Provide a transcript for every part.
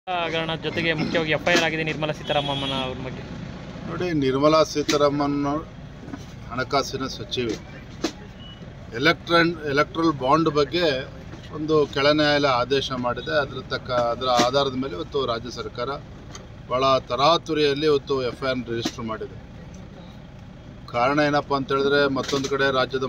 ಹಗರಣ ಜೊತೆಗೆ ಮುಖ್ಯವಾಗಿ ಎಫ್ಐಆರ್ ಆಗಿದೆ ನಿರ್ಮಲಾ ಸೀತಾರಾಮನ್ ಅವ್ರ ಬಗ್ಗೆ. ನೋಡಿ, ನಿರ್ಮಲಾ ಸೀತಾರಾಮನ್ ಹಣಕಾಸಿನ ಸಚಿವೆ ಎಲೆಕ್ಟ್ರಲ್ ಬಾಂಡ್ ಬಗ್ಗೆ ಒಂದು ಕೆಳ ನ್ಯಾಯಾಲಯ ಆದೇಶ ಮಾಡಿದೆ. ಅದರ ಆಧಾರದ ಮೇಲೆ ಇವತ್ತು ರಾಜ್ಯ ಸರ್ಕಾರ ಭಾಳ ತರಾತುರಿಯಲ್ಲಿ ಇವತ್ತು ಎಫ್ಐಆರ್ ರಿಜಿಸ್ಟರ್ ಮಾಡಿದೆ. ಕಾರಣ ಏನಪ್ಪ ಅಂತ ಹೇಳಿದ್ರೆ, ಮತ್ತೊಂದು ಕಡೆ ರಾಜ್ಯದ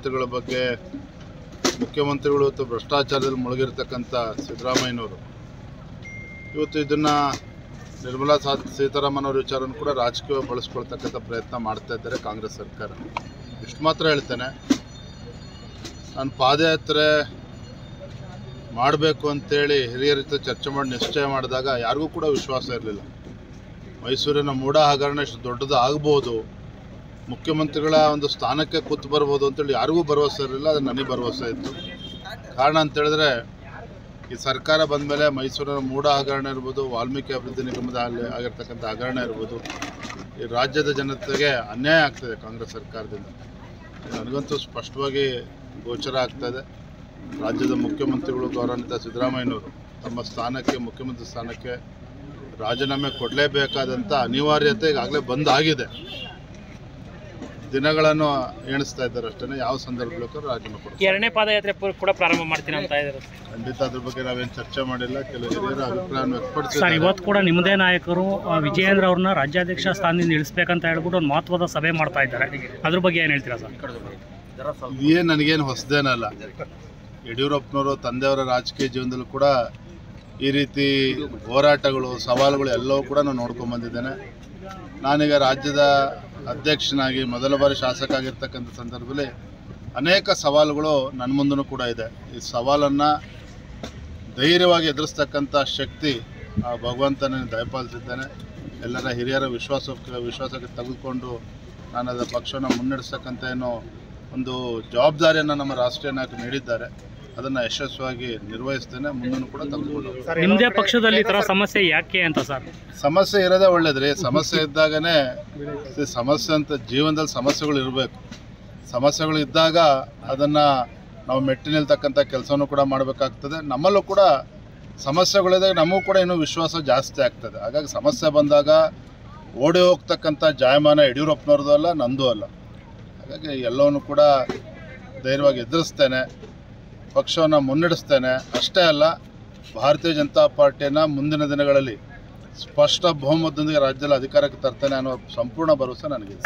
ಮುಖ್ಯಮಂತ್ರಿಗಳು ಇವತ್ತು ಭ್ರಷ್ಟಾಚಾರದಲ್ಲಿ ಮುಳುಗಿರ್ತಕ್ಕಂಥ ಸಿದ್ದರಾಮಯ್ಯನವರು ಇವತ್ತು ಇದನ್ನು ನಿರ್ಮಲಾ ಸೀತಾರಾಮನ್ ಅವರ ವಿಚಾರವನ್ನು ಕೂಡ ರಾಜಕೀಯ ಬಳಸ್ಕೊಳ್ತಕ್ಕಂಥ ಪ್ರಯತ್ನ ಮಾಡ್ತಾ ಇದ್ದಾರೆ ಕಾಂಗ್ರೆಸ್ ಸರ್ಕಾರ. ಇಷ್ಟು ಮಾತ್ರ ಹೇಳ್ತೇನೆ, ನಾನು ಪಾದಯಾತ್ರೆ ಮಾಡಬೇಕು ಅಂತೇಳಿ ಹಿರಿಯರ ಜೊತೆ ಚರ್ಚೆ ಮಾಡಿ ನಿಶ್ಚಯ ಮಾಡಿದಾಗ ಯಾರಿಗೂ ಕೂಡ ವಿಶ್ವಾಸ ಇರಲಿಲ್ಲ. ಮೈಸೂರಿನ ಮೂಡ ಹಗರಣ ಇಷ್ಟು ದೊಡ್ಡದು ಆಗ್ಬೋದು, ಮುಖ್ಯಮಂತ್ರಿಗಳ ಒಂದು ಸ್ಥಾನಕ್ಕೆ ಕೂತು ಬರ್ಬೋದು ಅಂತೇಳಿ ಯಾರಿಗೂ ಭರವಸೆ ಇರಲಿಲ್ಲ. ಅದು ನನಗೆ ಭರವಸೆ ಇತ್ತು. ಕಾರಣ ಅಂತೇಳಿದ್ರೆ, ಈ ಸರ್ಕಾರ ಬಂದ ಮೇಲೆ ಮೈಸೂರಿನ ಮೂಡ ಹಗರಣ ಇರ್ಬೋದು, ವಾಲ್ಮೀಕಿ ಅಭಿವೃದ್ಧಿ ನಿಗಮದ ಆಗಿರ್ತಕ್ಕಂಥ ಹಗರಣ ಇರ್ಬೋದು, ಈ ರಾಜ್ಯದ ಜನತೆಗೆ ಅನ್ಯಾಯ ಆಗ್ತದೆ ಕಾಂಗ್ರೆಸ್ ಸರ್ಕಾರದಿಂದ. ನನಗಂತೂ ಸ್ಪಷ್ಟವಾಗಿ ಗೋಚರ ಆಗ್ತಾಯಿದೆ. ರಾಜ್ಯದ ಮುಖ್ಯಮಂತ್ರಿಗಳು ಗೌರವಾನ್ವಿತ ಸಿದ್ದರಾಮಯ್ಯನವರು ತಮ್ಮ ಸ್ಥಾನಕ್ಕೆ, ಮುಖ್ಯಮಂತ್ರಿ ಸ್ಥಾನಕ್ಕೆ ರಾಜೀನಾಮೆ ಕೊಡಲೇಬೇಕಾದಂಥ ಅನಿವಾರ್ಯತೆ ಈಗಾಗಲೇ ಬಂದಾಗಿದೆ. ದಿನಗಳನ್ನು ಎಣಿಸ್ತಾ ಇದ್ದಾರೆ ಅಷ್ಟೇ. ಯಾವ ಸಂದರ್ಭಕ್ಕೂ ರಾಜೀನಾಮೆ ಕೊಡ್ತಾರೆ. ಎರಡನೇ ಪಾದಯಾತ್ರೆ ಕೂಡ ಪ್ರಾರಂಭ ಮಾಡ್ತೀನಿ ಅಂತ ಇದ್ದಾರೆ. ಖಂಡಿತ ಅದ್ರ ಬಗ್ಗೆ ನಾವೇನು ಚರ್ಚೆ ಮಾಡಿಲ್ಲ. ಕೆಲವು ಹಿರಿಯರ ಅಭಿಪ್ರಾಯವನ್ನು ವ್ಯಕ್ತಪಡಿಸಿದ್ದಾರೆ. ಇವತ್ತು ಕೂಡ ನಿಮ್ಮದೇ ನಾಯಕರು ವಿಜಯೇಂದ್ರ ಅವ್ರನ್ನ ರಾಜ್ಯಾಧ್ಯಕ್ಷ ಸ್ಥಾನದಿಂದ ಇಳಿಸ್ಬೇಕಂತ ಹೇಳ್ಬಿಟ್ಟು ಒಂದು ಮಹತ್ವದ ಸಭೆ ಮಾಡ್ತಾ ಇದ್ದಾರೆ. ಅದ್ರ ಬಗ್ಗೆ ಏನು ಹೇಳ್ತೀರಾ ಸರ್? ಇದೇನು ನನಗೇನು ಹೊಸದೇನಲ್ಲ. ಯಡಿಯೂರಪ್ಪನವರು ತಂದೆಯವರ ರಾಜಕೀಯ ಜೀವನದಲ್ಲೂ ಕೂಡ ಈ ರೀತಿ ಹೋರಾಟಗಳು, ಸವಾಲುಗಳು ಎಲ್ಲವೂ ಕೂಡ ನಾನು ನೋಡ್ಕೊಂಡ್ಬಂದಿದ್ದೇನೆ. ನಾನೀಗ ರಾಜ್ಯದ ಅಧ್ಯಕ್ಷನಾಗಿ ಮೊದಲ ಬಾರಿ ಶಾಸಕ ಆಗಿರ್ತಕ್ಕಂಥ ಸಂದರ್ಭದಲ್ಲಿ ಅನೇಕ ಸವಾಲುಗಳು ನನ್ನ ಮುಂದೂ ಕೂಡ ಇದೆ. ಈ ಸವಾಲನ್ನು ಧೈರ್ಯವಾಗಿ ಎದುರಿಸ್ತಕ್ಕಂಥ ಶಕ್ತಿ ಆ ಭಗವಂತನ ದಯಪಾಲಿಸಿದ್ದೇನೆ. ಎಲ್ಲರ ಹಿರಿಯರ ವಿಶ್ವಾಸಕ್ಕೆ ತೆಗೆದುಕೊಂಡು ನಾನು ಅದರ ಪಕ್ಷವನ್ನು ಮುನ್ನಡೆಸ್ತಕ್ಕಂಥ ಏನೋ ಒಂದು ಜವಾಬ್ದಾರಿಯನ್ನು ನಮ್ಮ ರಾಷ್ಟ್ರೀಯ ನಾಯಕರು ನೀಡಿದ್ದಾರೆ. ಅದನ್ನು ಯಶಸ್ವಿಯಾಗಿ ನಿರ್ವಹಿಸ್ತೇನೆ. ಮುಂದೂ ಕೂಡ ತೆಗೆದುಕೊಂಡು ನಿಮ್ಮದೇ ಪಕ್ಷದಲ್ಲಿ ಈ ಥರ ಸಮಸ್ಯೆ ಯಾಕೆ ಅಂತ ಸರ್? ಸಮಸ್ಯೆ ಇರೋದೇ ಒಳ್ಳೇದ್ರಿ. ಸಮಸ್ಯೆ ಇದ್ದಾಗನೇ ಸಮಸ್ಯೆ ಅಂತ ಜೀವನದಲ್ಲಿ ಸಮಸ್ಯೆಗಳು ಇರಬೇಕು. ಸಮಸ್ಯೆಗಳು ಇದ್ದಾಗ ಅದನ್ನು ನಾವು ಮೆಟ್ಟಿ ನಿಲ್ತಕ್ಕಂಥ ಕೆಲಸವನ್ನು ಕೂಡ ಮಾಡಬೇಕಾಗ್ತದೆ. ನಮ್ಮಲ್ಲೂ ಕೂಡ ಸಮಸ್ಯೆಗಳಿದ್ದಾಗ ನಮಗೂ ಕೂಡ ಇನ್ನೂ ವಿಶ್ವಾಸ ಜಾಸ್ತಿ ಆಗ್ತದೆ. ಹಾಗಾಗಿ ಸಮಸ್ಯೆ ಬಂದಾಗ ಓಡಿ ಹೋಗ್ತಕ್ಕಂಥ ಜಾಯಮಾನ ಯಡಿಯೂರಪ್ಪನವ್ರದ್ದು ಅಲ್ಲ, ನಂದು ಅಲ್ಲ. ಹಾಗಾಗಿ ಎಲ್ಲವನ್ನು ಕೂಡ ಧೈರ್ಯವಾಗಿ ಎದುರಿಸ್ತೇನೆ, ಪಕ್ಷವನ್ನು ಮುನ್ನಡೆಸ್ತೇನೆ. ಅಷ್ಟೇ ಅಲ್ಲ, ಭಾರತೀಯ ಜನತಾ ಪಾರ್ಟಿಯನ್ನು ಮುಂದಿನ ದಿನಗಳಲ್ಲಿ ಸ್ಪಷ್ಟ ಬಹುಮತದೊಂದಿಗೆ ರಾಜ್ಯದಲ್ಲಿ ಅಧಿಕಾರಕ್ಕೆ ತರ್ತೇನೆ ಅನ್ನೋ ಸಂಪೂರ್ಣ ಭರವಸೆ ನನಗಿದೆ.